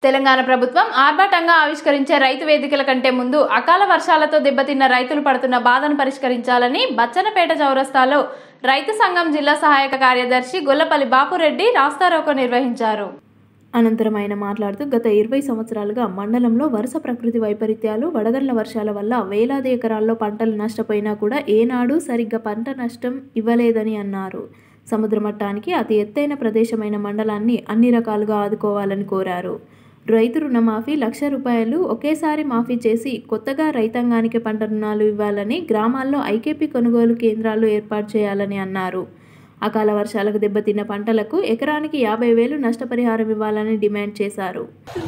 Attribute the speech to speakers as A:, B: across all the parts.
A: తెలంగాణ ప్రభుత్వం ఆర్భాటంగా ఆవిష్కరించే రైతు వేదికల కంటే ముందు అకాల వర్షాలతో దెబ్బతిన్న రైతులు పడుతున్న బాధను పరిష్కరించాలని బచ్చన్నపేట చౌరస్తాలో రైతు సంఘం జిల్లా సహాయక కార్యదర్శి గొల్లపల్లి బాపురెడ్డి రాస్తారోకో నిర్వహించారు. అనంతరం ఆయన మాట్లాడుతూ గత 20 సంవత్సరాలుగా మండలంలో వరుస ప్రకృతి వైపరీత్యాలు, వడగళ్ల వర్షాల వల్ల వేలాది ఎకరాల్లో పంటలు నష్టపోయినా కూడా ఏనాడు సరిగ్గా పంట నష్టం ఇవ్వలేదని అన్నారు. సముద్ర మట్టానికి అతి ఎత్తైన ప్రదేశమైన మండలాన్ని అన్ని రకాలుగా ఆదుకోవాలని కోరారు. రైతు రుణమాఫీ ₹1,00,000 ఒకేసారి మాఫీ చేసి కొత్తగా రైతాంగానికి పంట రుణాలు ఇవ్వాలని, గ్రామాల్లో ఐకేపీ కొనుగోలు కేంద్రాలు ఏర్పాటు చేయాలని అన్నారు. అకాల వర్షాలకు దెబ్బతిన్న పంటలకు ఎకరానికి 50,000 నష్టపరిహారం ఇవ్వాలని డిమాండ్ చేశారు.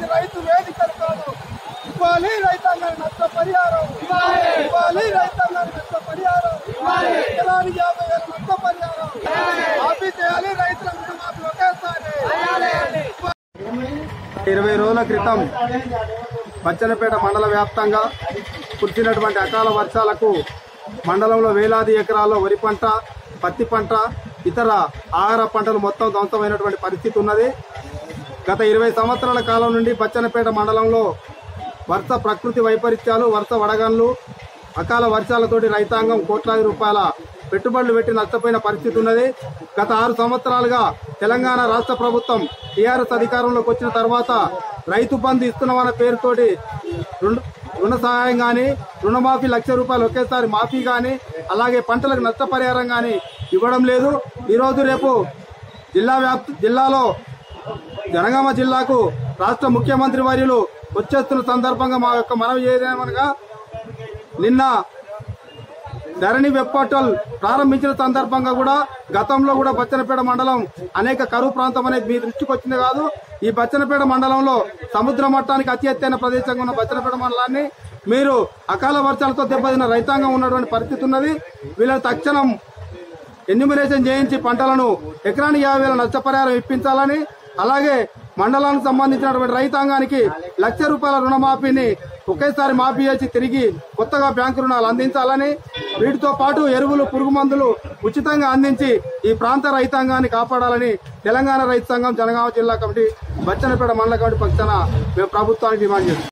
B: ఇరవై రోజుల క్రితం బచ్చన్నపేట మండల వ్యాప్తంగా కురిసినటువంటి అకాల వర్షాలకు మండలంలో వేలాది ఎకరాల్లో వరి పంట, పత్తి పంట, ఇతర ఆహార పంటలు మొత్తం ధ్వంసమైనటువంటి పరిస్థితి ఉన్నది. గత 20 సంవత్సరాల కాలం నుండి బచ్చన్నపేట మండలంలో వరుస ప్రకృతి వైపరీత్యాలు, వరుస వడగండ్లు, అకాల వర్షాలతోటి రైతాంగం కోట్లాది రూపాయల పెట్టుబడులు పెట్టి నష్టపోయిన పరిస్థితి ఉన్నది. గత 6 సంవత్సరాలుగా తెలంగాణ రాష్ట్ర ప్రభుత్వం టీఆర్ఎస్ అధికారంలోకి వచ్చిన తర్వాత రైతు బంధు ఇస్తున్నామన్న పేరుతోటి రుణ సహాయం కానీ, రుణమాఫీ ₹1,00,000 ఒకేసారి మాఫీ కానీ, అలాగే పంటలకు నష్టపరిహారం కానీ ఇవ్వడం లేదు. ఈరోజు రేపు జిల్లాలో జనగామ జిల్లాకు రాష్ట్ర ముఖ్యమంత్రి వర్యులు వచ్చేస్తున్న సందర్భంగా మా యొక్క మనవి చేయదేమనగా, నిన్న ధరణి వెబ్ పోర్టల్ ప్రారంభించిన సందర్భంగా కూడా గతంలో కూడా బచ్చన్నపేట మండలం అనేక కరువు ప్రాంతం అనేది మీ దృష్టికి వచ్చింది కాదు. ఈ బచ్చన్నపేట మండలంలో సముద్ర మట్టానికి అతి ఎత్తైన ప్రదేశంగా ఉన్న బచ్చన్నపేట మండలాన్ని మీరు అకాల వర్షాలతో దెబ్బతిన్న రైతాంగం ఉన్నటువంటి పరిస్థితి ఉన్నది. వీళ్ళని తక్షణం ఎన్యూమరేషన్ చేయించి పంటలను ఎకరానికి 50,000 నష్టపరిహారం ఇప్పించాలని, అలాగే మండలానికి సంబంధించినటువంటి రైతాంగానికి ₹1,00,000 రుణమాఫీని ఒకేసారి మాఫీ చేసి తిరిగి కొత్తగా బ్యాంకు రుణాలు అందించాలని, వీటితో పాటు ఎరువులు, పురుగు మందులు ఉచితంగా అందించి ఈ ప్రాంత రైతాంగాన్ని కాపాడాలని తెలంగాణ రైతు సంఘం జనగామ జిల్లా కమిటీ, బచ్చన్నపేట మండల కమిటీ పక్షాన మేము ప్రభుత్వానికి డిమాండ్ చేస్తాం.